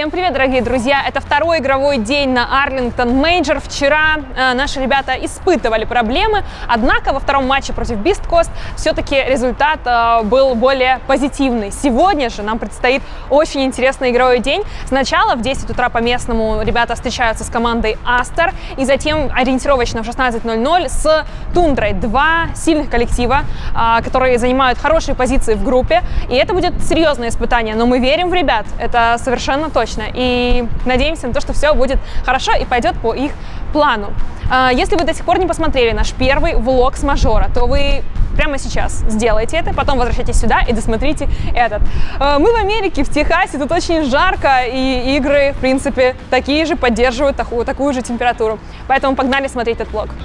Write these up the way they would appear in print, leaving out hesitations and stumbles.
Всем привет, дорогие друзья! Это второй игровой день на Арлингтон Мейджор. Вчера наши ребята испытывали проблемы, однако во втором матче против Beast Coast все-таки результат был более позитивный. Сегодня же нам предстоит очень интересный игровой день. Сначала в 10 утра по местному ребята встречаются с командой Астер, и затем ориентировочно в 16:00 с Тундрой. Два сильных коллектива, которые занимают хорошие позиции в группе, и это будет серьезное испытание, но мы верим в ребят, это совершенно точно, и надеемся на то, что все будет хорошо и пойдет по их плану. Если вы до сих пор не посмотрели наш первый влог с мажора, то вы прямо сейчас сделайте это, потом возвращайтесь сюда и досмотрите этот. Мы в Америке, в Техасе, тут очень жарко, и игры, в принципе, такие же поддерживают такую же температуру. Поэтому погнали смотреть этот влог.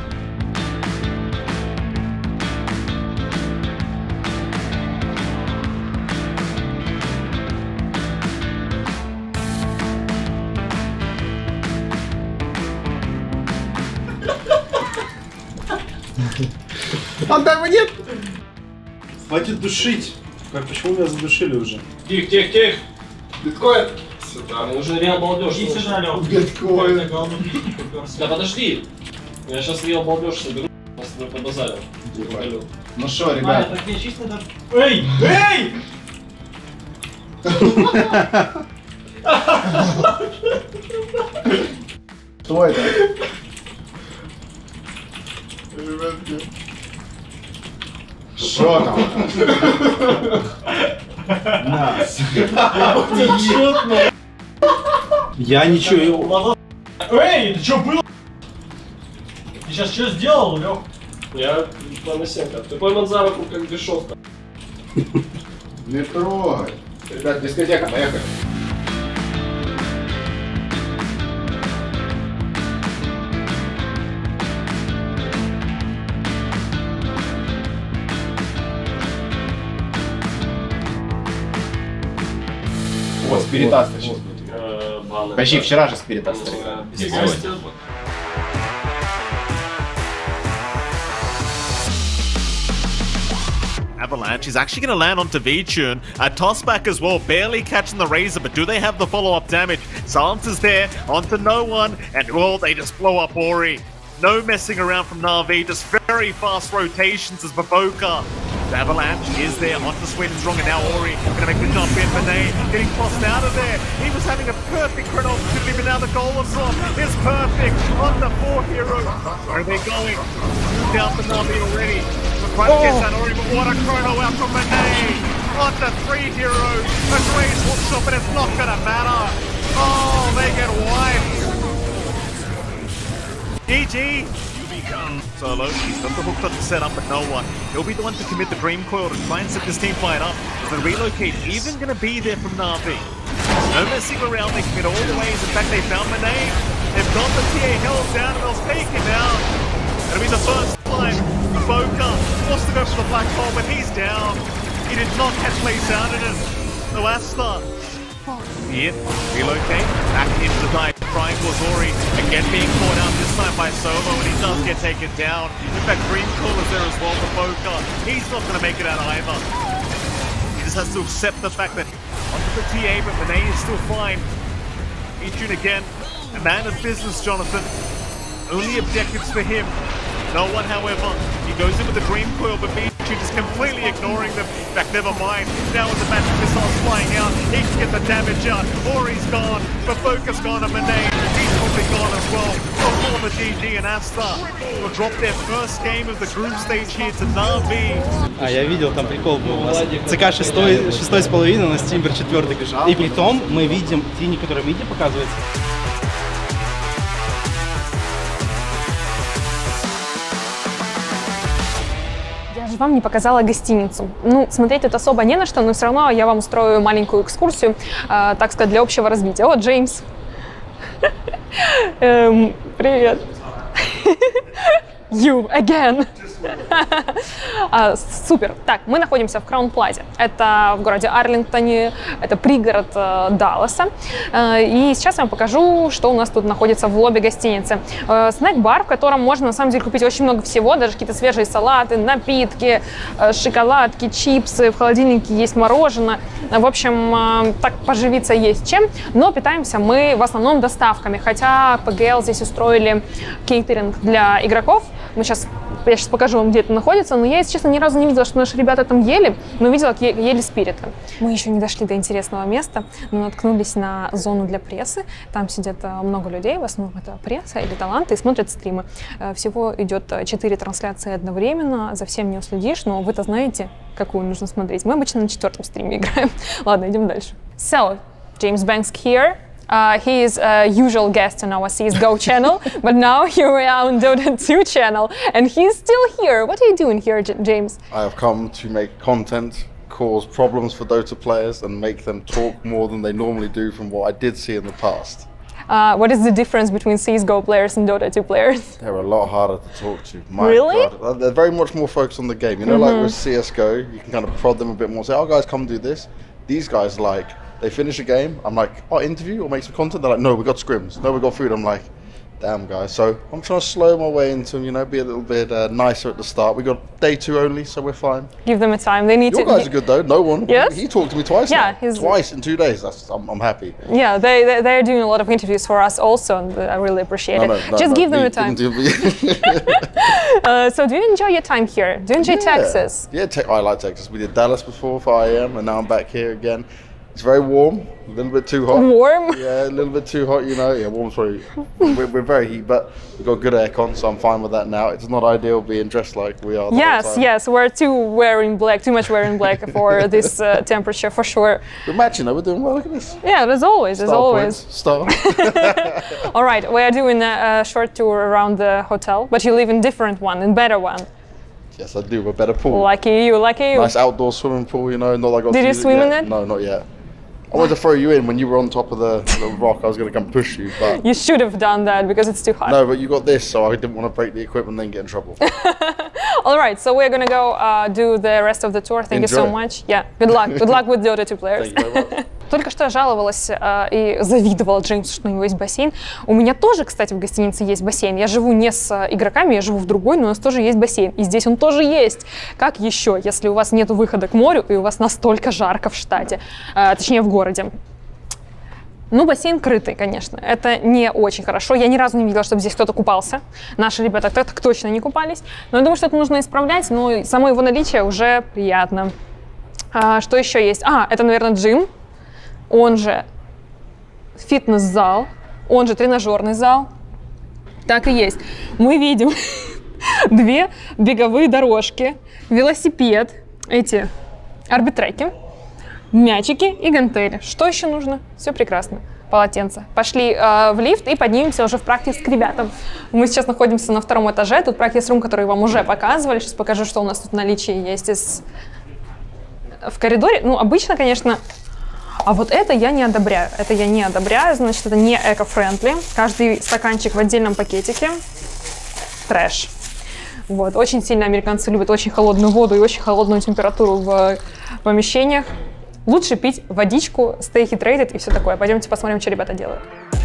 Антона нет! Хватит душить! Почему меня задушили уже? Тихо! Биткоин! Сюда, мне нужен реал балдеж. Иди сюда, Лёв. Биткоин! Да подожди! Я сейчас реал балдеж соберу, нас с тобой побазарил. Ну шо, ребят? Так я чисто так... Эй! Эй! Что это? Ребятки. Шо там? Я ничего. Эй, ты чё было? Ты сейчас что сделал, Лёх? Я на семка. Ты пойман за руку, как бешовка. Не трогай. Ребят, дискотека, поехали. Вот, спиритаста сейчас будет играть. Почти вчера же спиритаста играли. Avalanche is actually going to land onto V-Tune. A toss back as well, barely catching the Razor, but do they have the follow-up damage? Silence is there, onto no one, and well, they just blow up Ori. No messing around from Na'Vi, just very fast rotations as Bafoka. The Avalanche is there, onto Sweden Strong, and now Ori gonna make the jump in. Benet getting tossed out of there. He was having a perfect chrono opportunity, but now the golem drop is perfect on the 4 heroes. Where are they going? Down for Na'Vi already. We're trying to get that Ori, but what a chrono out from Benet. On the 3 heroes. A Grace will shot, but it's not gonna matter. Oh, they get wiped. GG. Solo, he's got the hook shot to set up, but no one. He'll be the one to commit the Dream Coil to try and set this team fight up. The relocate even going to be there from Na'Vi. No messing around, they commit all the ways. In fact, they found Monet. They've got the TA held down and they'll take him down. It'll be the first time Boca wants to go for the black hole, but he's down. He did not catch Lace out in it. No Asta. Here, relocate, back into the dive triangle. Ori again being caught out this time by Solo, and he does get taken down. In fact, Dream Coil is there as well for Boca. He's not going to make it out either. He just has to accept the fact that onto the TA, but Monet is still fine. V-Tune again, a man of business, Jonathan. Only objectives for him. No one, however. He goes in with the Dream Coil, but V-Tune is completely ignoring them. In fact, never mind. Now with the magic missiles flying out, he can get the damage out. Ori's gone, but Boca's gone, and Monet, he's probably gone as well. Before the GG and Asta will drop their first game of the group stage here to Na'Vi. Я видел, там прикол был у нас. ЦК 6,5, у нас Тимбер 4, конечно. И при том мы видим тени, которые в виде показывается. Я же вам не показала гостиницу. Ну, смотреть тут особо не на что, но все равно я вам устрою маленькую экскурсию, так сказать, для общего развития. Вот Джеймс. Привет. You again. Супер. Так, мы находимся в Краун Плазе. Это в городе Арлингтоне, это пригород Далласа. И сейчас я вам покажу, что у нас тут находится в лобби гостиницы. Снэк-бар, в котором можно на самом деле купить очень много всего, даже какие-то свежие салаты, напитки, шоколадки, чипсы, в холодильнике есть мороженое. В общем, так поживиться есть чем. Но питаемся мы в основном доставками, хотя PGL здесь устроили кейтеринг для игроков. Я сейчас покажу вам, где это находится, но я, если честно, ни разу не видела, что наши ребята там ели, но видела, как ели спириты. Мы еще не дошли до интересного места, но наткнулись на зону для прессы. Там сидят много людей, в основном это пресса или таланты, и смотрят стримы. Всего идет 4 трансляции одновременно, за всем не уследишь, но вы-то знаете, какую нужно смотреть. Мы обычно на 4-м стриме играем. Ладно, идем дальше. So, James Banks here. He is a usual guest on our CSGO channel, but now here we are on Dota 2 channel, and he's still here. What are you doing here, James? I have come to make content, cause problems for Dota players, and make them talk more than they normally do from what I did see in the past. What is the difference between CSGO players and Dota 2 players? They're a lot harder to talk to. My Really? God. They're very much more focused on the game. You know, like with CSGO, you can kind of prod them a bit more, say, oh guys, come do this. These guys, like, they finish a game, I'm like, oh, interview or make some content? They're like, no, we got scrims, no, we got food. I'm like, damn, guys. So I'm trying to slow my way into them, you know, be a little bit nicer at the start. We got day 2 only, so we're fine. Give them a time. They need Your to. guys are good though. No one. Yes? He talked to me twice. Yeah, now. Twice in 2 days. I'm happy. Yeah, they're doing a lot of interviews for us also, and I really appreciate it. Just give them a time. So do you enjoy your time here? Do you enjoy Texas? Yeah, I like Texas. We did Dallas before for IEM, and now I'm back here again. It's very warm, a little bit too hot. Warm? Yeah, a little bit too hot, you know. Yeah, warm's probably, we're very heat, but we've got good aircon, so I'm fine with that now. It's not ideal being dressed like we are the whole time. Yes, we're too much wearing black for this temperature, for sure. We're matching though, we're doing well, look at this. Yeah, as always, as always. Star. All right, we are doing a short tour around the hotel, but you live in different one, in better one. Yes, I do, a better pool. Lucky you, lucky you. Nice outdoor swimming pool, you know, not like I got Did to you use swim yet. in it? No, not yet. I wanted to throw you in when you were on top of the rock. I was going to come push you, but... You should have done that because it's too hot. No, but you got this, so I didn't want to break the equipment and then get in trouble. All right, so we're going to go do the rest of the tour. Thank you so much. Yeah, good luck. Good luck with Dota 2 players. Thank you very much. Только что я жаловалась и завидовала Джеймсу, что у него есть бассейн. У меня тоже, кстати, в гостинице есть бассейн. Я живу не с игроками, я живу в другой, но у нас тоже есть бассейн. И здесь он тоже есть. Как еще, если у вас нет выхода к морю и у вас настолько жарко в штате, точнее в городе? Ну, бассейн крытый, конечно. Это не очень хорошо. Я ни разу не видела, чтобы здесь кто-то купался. Наши ребята так точно не купались. Но я думаю, что это нужно исправлять, но само его наличие уже приятно. Что еще есть? Это, наверное, джим. Он же фитнес-зал, он же тренажерный зал. Так и есть. Мы видим 2 беговые дорожки, велосипед, эти арбитреки, мячики и гантели. Что еще нужно? Все прекрасно. Полотенце. Пошли в лифт и поднимемся уже в практис к ребятам. Мы сейчас находимся на 2-м этаже. Тут практис-рум, который вам уже показывали. Сейчас покажу, что у нас тут в наличии есть в коридоре. Ну, обычно, конечно... А вот это я не одобряю. Это я не одобряю, значит, это не эко-френдли. Каждый стаканчик в отдельном пакетике. Трэш. Вот. Очень сильно американцы любят очень холодную воду и очень холодную температуру в помещениях. Лучше пить водичку, stay hydrated и все такое. Пойдемте посмотрим, что ребята делают.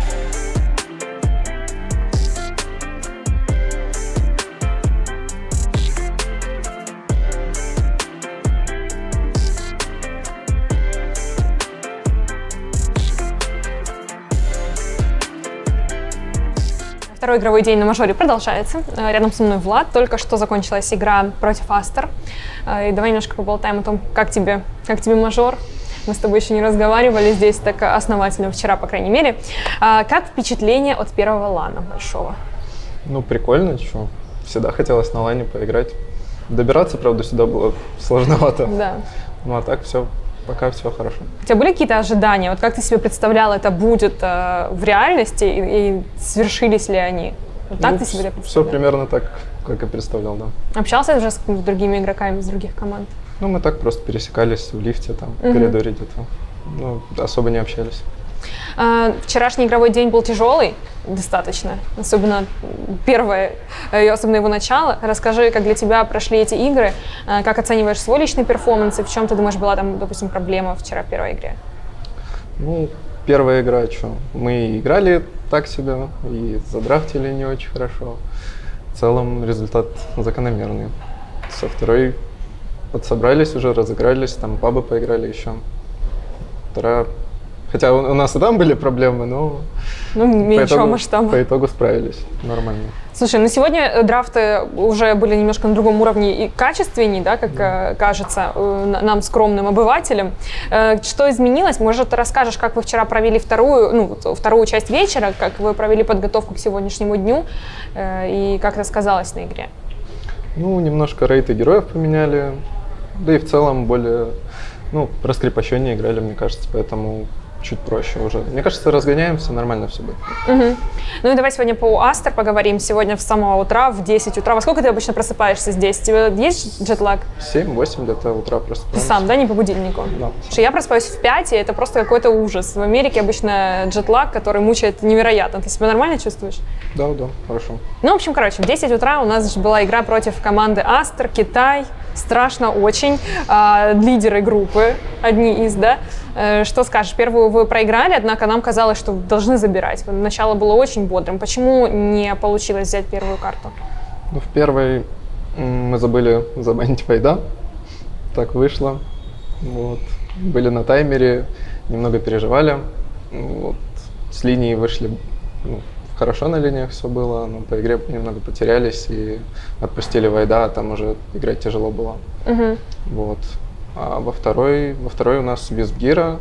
Второй игровой день на мажоре продолжается. Рядом со мной Влад. Только что закончилась игра против Астер. И давай немножко поболтаем о том, как тебе мажор. Мы с тобой еще не разговаривали здесь так основательно, вчера, по крайней мере. Как впечатление от первого лана большого? Ну, прикольно, что. Всегда хотелось на лане поиграть. Добираться, правда, сюда было сложновато. Да. Ну, а так все. Пока все хорошо. У тебя были какие-то ожидания? Вот как ты себе представлял, это будет в реальности и свершились ли они? Вот так ты себе это представлял? Все примерно так, как и представлял, да. Общался уже с другими игроками из других команд? Ну, мы так просто пересекались в лифте, там, в коридоре где-то. Ну, особо не общались. Вчерашний игровой день был тяжелый достаточно, особенно первое, и особенно его начало. Расскажи, как для тебя прошли эти игры, как оцениваешь свой личный перформанс, и в чем ты думаешь была там, допустим, проблема вчера в первой игре? Ну, первая игра, что? Мы играли так себе и задрафтили не очень хорошо. В целом результат закономерный. Со второй подсобрались уже, разыгрались, там пабы поиграли еще. Вторая... Хотя у нас и там были проблемы, но меньшего масштаба. По итогу справились нормально. Слушай, ну сегодня драфты уже были немножко на другом уровне и качественнее, да, как кажется нам, скромным обывателям. Что изменилось? Может, ты расскажешь, как вы вчера провели вторую часть вечера, как вы провели подготовку к сегодняшнему дню и как это сказалось на игре? Ну, немножко рейты героев поменяли, да и в целом более, раскрепощеннее играли, мне кажется, поэтому чуть проще уже. Мне кажется, разгоняемся, нормально все будет. Угу. Ну и давай сегодня по Астер поговорим. Сегодня с самого утра, в 10 утра. Во сколько ты обычно просыпаешься здесь? У тебя есть джетлаг? 7-8 где-то утра просыпаемся. Ты сам, да, не по будильнику? Да. Потому что я просыпаюсь в 5, и это просто какой-то ужас. В Америке обычно джетлаг, который мучает невероятно. Ты себя нормально чувствуешь? Да, хорошо. Ну, в общем, в 10 утра у нас была игра против команды Астер, Китай. Страшно очень. Лидеры группы, одни из, да. Что скажешь? Первую вы проиграли, однако нам казалось, что должны забирать. Начало было очень бодрым. Почему не получилось взять первую карту? Ну, в первой мы забыли забанить Вайда. Так вышло. Вот. Были на таймере, немного переживали. Вот. С линии вышли, хорошо на линиях все было, но по игре немного потерялись и отпустили Вайда, а там уже играть тяжело было. Угу. Вот. А во второй у нас без Гира.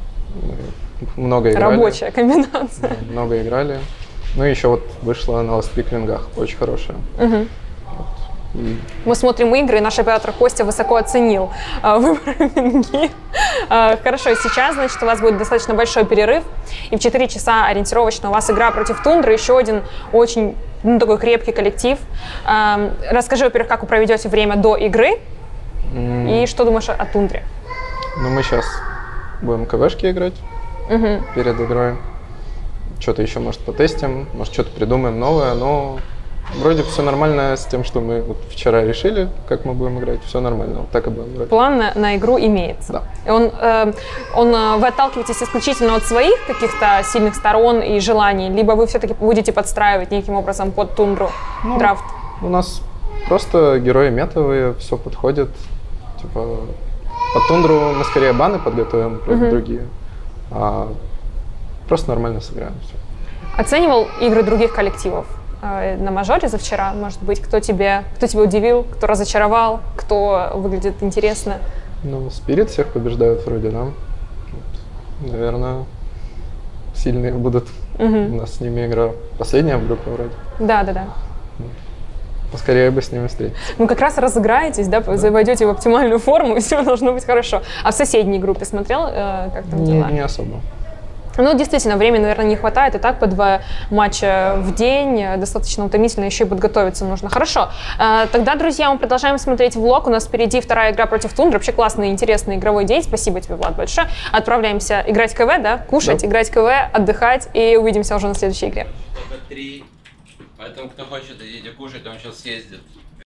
Много играли. Рабочая комбинация. Да, много играли. Ну и еще вот вышла на ластпиклингах, очень хорошая. Угу. И... Мы смотрим игры, и наш оператор Костя высоко оценил выбор Винги. Хорошо, сейчас, значит, у вас будет достаточно большой перерыв, и в 4 часа ориентировочно у вас игра против Тундры, еще один очень такой крепкий коллектив. Расскажи, во-первых, как вы проведете время до игры, и что думаешь о Тундре? Ну, мы сейчас будем КВшки играть перед игрой. Что-то еще, может, потестим, может, что-то придумаем новое, но вроде все нормально с тем, что мы вчера решили, как мы будем играть, все нормально, вот так и будем играть. План на игру имеется. Да. Вы отталкиваетесь исключительно от своих каких-то сильных сторон и желаний, либо вы все-таки будете подстраивать неким образом под Тундру драфт? У нас просто герои метовые, все подходит. Типа, под Тундру мы скорее баны подготовим, против другие, а просто нормально сыграем. Все. Оценивал игры других коллективов на мажоре за вчера? Может быть, кто тебя удивил, кто разочаровал, кто выглядит интересно? Ну, Спирит всех побеждают вроде, да. Вот. Наверное, сильные будут. У нас с ними игра последняя в группе вроде. Да. Поскорее бы с ними встретиться. Ну, как раз разыграетесь, да, войдете в оптимальную форму, и все должно быть хорошо. А в соседней группе смотрел, как там дела? Не особо. Ну, действительно, времени, наверное, не хватает, и так по 2 матча в день достаточно утомительно, еще и подготовиться нужно. Хорошо, тогда, друзья, мы продолжаем смотреть влог, у нас впереди вторая игра против Тундры, вообще классный, интересный игровой день, спасибо тебе, Влад, большое. Отправляемся играть КВ, да, кушать, да. Играть КВ, отдыхать, и увидимся уже на следующей игре. Только 3, поэтому кто хочет, идите кушать, он сейчас съездит.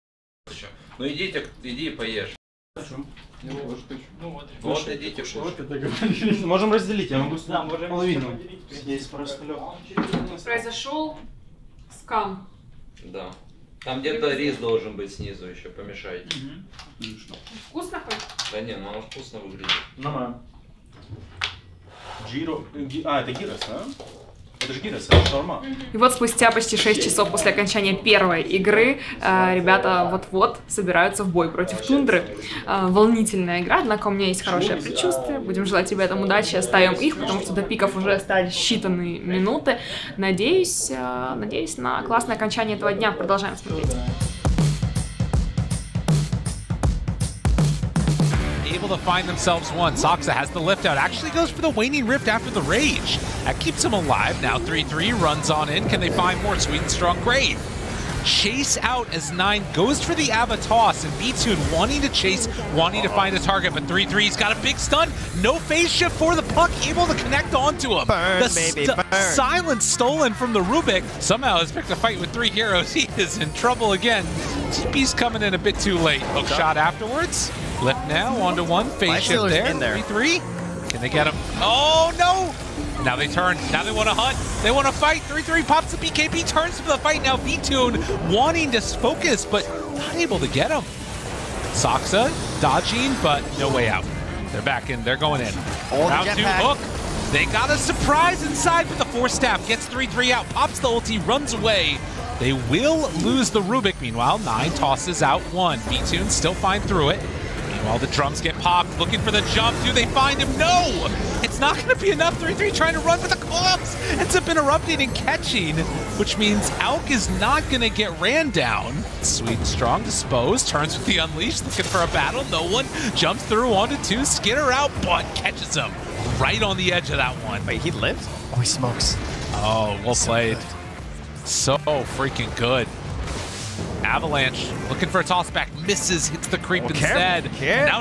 Ну иди и поешь. Вот идите кушать. Можем разделить, я могу половину. Здесь просто Произошел скам. Да. Там где-то рис должен быть снизу еще, помешайте. Вкусно хоть? Да не, ну оно вкусно выглядит. Нормально. Это гирос, да? Это же гирос, это шаурма. И вот спустя почти 6 часов после окончания первой игры ребята вот-вот собираются в бой против Тундры. Волнительная игра, однако у меня есть хорошее предчувствие. Будем желать ребятам удачи, оставим их, потому что до пиков уже остались считанные минуты. Надеюсь на классное окончание этого дня. Продолжаем смотреть. Able to find themselves one. Soxa has the lift out. Actually goes for the Waning Rift after the Rage. That keeps him alive. Now 3-3 runs on in. Can they find more? Sweet and Strong Grave chase out as 9 goes for the Ava toss, and V-Tune wanting to chase, wanting to find a target, but 3-3's got a big stun. No phase shift for the puck, able to connect onto him. Burn, baby, burn. Silence stolen from the Rubik. Somehow has picked a fight with 3 heroes. He is in trouble again. TP's coming in a bit too late. Hook shot afterwards. Lift now, 1-1. Phase shift there. 3-3. Can they get him? Oh, no! Now they turn. Now they want to hunt. They want to fight. 3-3 pops the BKB, turns for the fight. Now V-Tune wanting to focus, but not able to get him. Soxa dodging, but no way out. They're back in. They're going in. Round 2 hook. They got a surprise inside, but the Force Staff gets 3-3 out. Pops the ulti, runs away. They will lose the Rubik. Meanwhile, 9 tosses out 1. V-Tune still fine through it. Meanwhile, the drums get popped, looking for the jump. Do they find him? No! It's not going to be enough. 3-3 trying to run, but the call-ups ends up interrupting and catching, which means Alk is not going to get ran down. Sweden Strong disposed, turns with the Unleash, looking for a battle. No one jumps through onto 2. Skinner out, but catches him right on the edge of that one. Wait, he lived? Oh, he smokes. Oh, well played. So freaking good. Avalanche looking for a toss back, misses, hits the creep instead. Now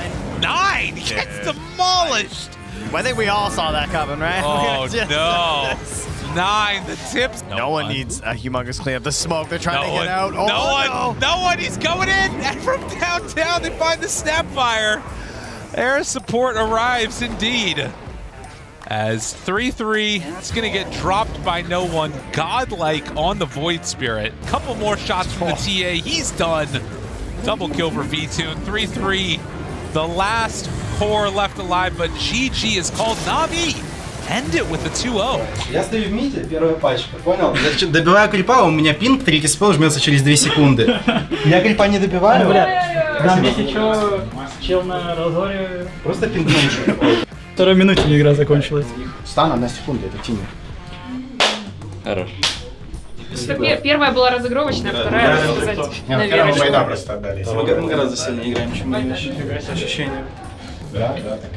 9 gets demolished. Well, I think we all saw that coming, right? Oh no. 9, the tips. No one needs a humongous cleanup. The smoke, they're trying to get out. Oh, no one, he's going in. And from downtown, they find the Snapfire. Air support arrives indeed. As 3-3 is going to get dropped by no one. Godlike on the Void Spirit. Couple more shots from the TA. He's done. Double kill for V-Tune. 3-3. The last core left alive, but GG is called. Na'Vi end it with a 2-0. Я стою в миде, первая пачка, понял? Я добиваю крипа, у меня пинг, 3 спел жмется через 2 секунды. Я крипа не добиваю. На месте чё, чел на разоре. Просто пингнул. Второй минуте игра закончилась. Стан 1 секунда, это тимми. Хорош. Первая была разыгровочная, вторая, так сказать, на верочку. Война просто отдали. Мы гораздо сильнее играем, чем мы. Ощущения. Да.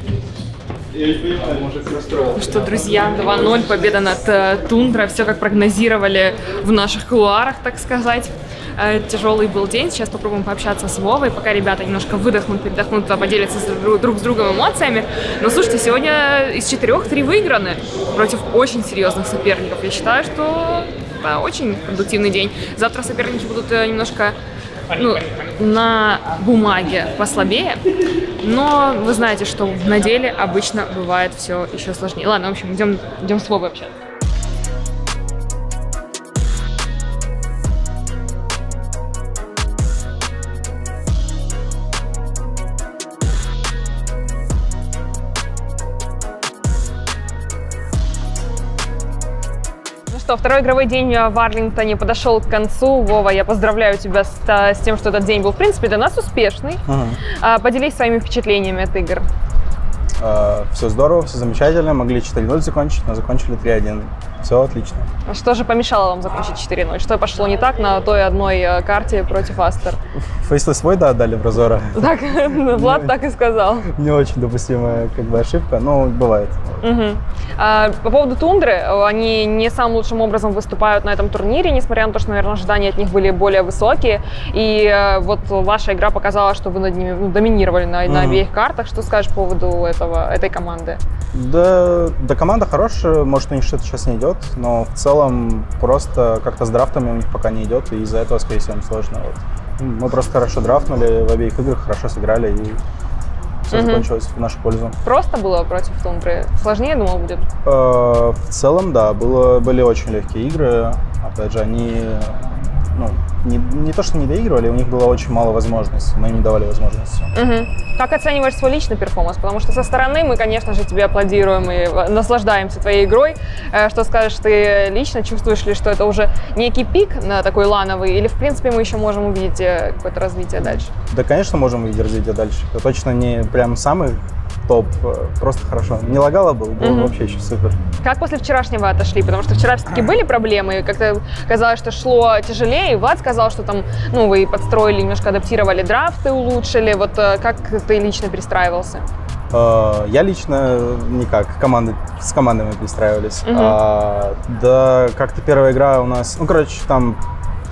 Ну что, друзья, 2-0, победа над Тундра. Все как прогнозировали в наших кулуарах, так сказать. Тяжелый был день. Сейчас попробуем пообщаться с Вовой, пока ребята немножко выдохнут, передохнут, поделятся друг с другом эмоциями. Но слушайте, сегодня из 4 3 выиграны против очень серьезных соперников. Я считаю, что это очень продуктивный день. Завтра соперники будут немножко, на бумаге послабее, но вы знаете, что на деле обычно бывает все еще сложнее. Ладно, в общем, идем с Вовой общаться. Что, второй игровой день в Арлингтоне подошел к концу. Вова, я поздравляю тебя с тем, что этот день был, в принципе, для нас успешный. Поделись своими впечатлениями от игр. Все здорово, все замечательно. Могли 4-0 закончить, но закончили 3-1. Все отлично. Что же помешало вам закончить 4-0? Что пошло не так на той одной карте против Астер? Фейслес свой, да, отдали в Разора. Так, Влад так и сказал. Не очень допустимая ошибка, но бывает. По поводу Тундры, они не самым лучшим образом выступают на этом турнире, несмотря на то, что, наверное, ожидания от них были более высокие. И вот ваша игра показала, что вы над ними доминировали на обеих картах. Что скажешь по поводу этой команды? Да, команда хорошая, может, у них что-то сейчас не идет, но в целом просто как-то с драфтами у них пока не идет, и из-за этого, скорее всего, им сложно. Мы просто хорошо драфтнули, в обеих играх хорошо сыграли, и все закончилось в нашу пользу. Просто было против Тундры? Сложнее, думал, будет? В целом, да, были очень легкие игры. Опять же, они не то что не доигрывали, у них было очень мало возможностей, мы им не давали возможности. Как оцениваешь свой личный перформанс? Потому что со стороны мы, конечно же, тебе аплодируем и наслаждаемся твоей игрой. Что скажешь, ты лично чувствуешь ли, что это уже некий пик на такой лановый, или в принципе мы еще можем увидеть какое-то развитие дальше? Да, конечно, можем увидеть развитие дальше. Это точно не прям самый топ, просто хорошо. Не лагало было вообще еще супер. Как после вчерашнего отошли? Потому что вчера все-таки были проблемы, и как-то казалось, что шло тяжелее, и Влад сказал, что там, вы подстроили, немножко адаптировали драфты, улучшили. Вот как ты лично перестраивался? Я лично никак, с командами перестраивались. Да, как-то первая игра у нас, там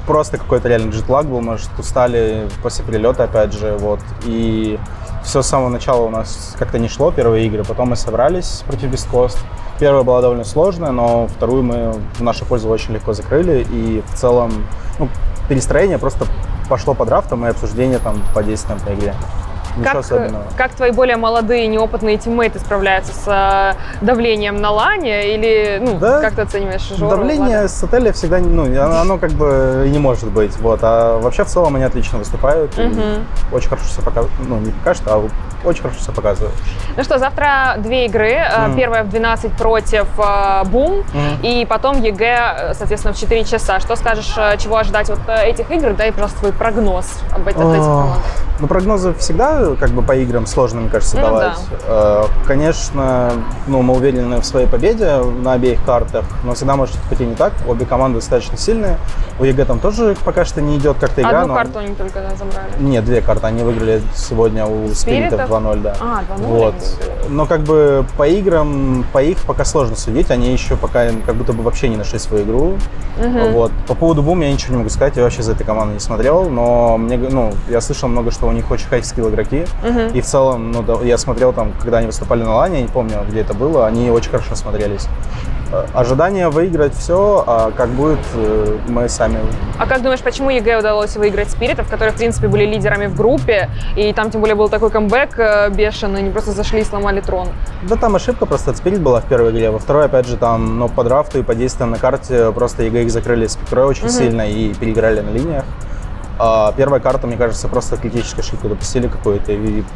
просто какой-то реально джетлаг был, может, устали после перелета, опять же, вот. И все с самого начала у нас как-то не шло, первые игры. Потом мы собрались против Beast Coast. Первая была довольно сложная, но вторую мы в нашу пользу очень легко закрыли. И в целом, ну, перестроение просто пошло по драфтам и обсуждение там по действиям по игре. Ничего особенного. Как твои более молодые, неопытные тиммейты справляются с давлением на лане? Или, ну, да, как ты оцениваешь Жору? Давление с отеля всегда, ну, оно как бы не может быть. Вот. А вообще в целом они отлично выступают. Очень хорошо все показывают. Ну, не пока что, а очень хорошо все показывают. Ну что, завтра 2 игры. Первая в 12 против Бум. И потом ЕГЭ, соответственно, в 4 часа. Что скажешь, чего ожидать от этих игр? Дай, пожалуйста, свой прогноз об этих командах. Ну, прогнозы всегда как бы по играм сложно, мне кажется, давать. Да. Конечно, ну, мы уверены в своей победе на обеих картах, но всегда может пойти не так. Обе команды достаточно сильные. У ЕГЭ там тоже пока что не идет как-то игра. Одну карту они только забрали? Нет, 2 карты. Они выиграли сегодня у Спиритов 2-0, да. 2-0. Вот. Но как бы по играм, по их пока сложно судить. Они еще пока как будто бы вообще не нашли свою игру. Вот. По поводу Бум я ничего не могу сказать. Я вообще за этой командой не смотрел, но мне, ну, я слышал много, что у них очень хай-скилл игроки. И в целом, ну, да, я смотрел там, когда они выступали на лане, я не помню, где это было, они очень хорошо смотрелись. Ожидание выиграть все, а как будет, мы сами. А как думаешь, почему ЕГЭ удалось выиграть Спиритов, которые, в принципе, были лидерами в группе, и там, тем более, был такой камбэк бешеный, они просто зашли и сломали трон? Да, там ошибка просто от Спирит была в первой игре, во второй, опять же, там, ну, по драфту и по действиям на карте просто ЕГЭ их закрыли с пикрой очень сильно и переиграли на линиях. А первая карта, мне кажется, просто критическую ошибку допустили какую-то,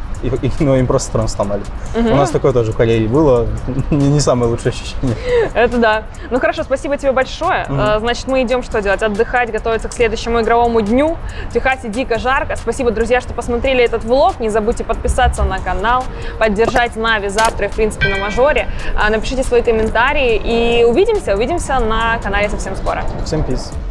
ну, им просто трон сломали. У нас такое тоже в карьере было, не самое лучшее ощущение. Это да. Ну хорошо, спасибо тебе большое. Значит, мы идем что делать? Отдыхать, готовиться к следующему игровому дню. В Техасе дико жарко. Спасибо, друзья, что посмотрели этот влог. Не забудьте подписаться на канал, поддержать Нави завтра и, в принципе, на мажоре. Напишите свои комментарии и увидимся на канале совсем скоро. Всем peace.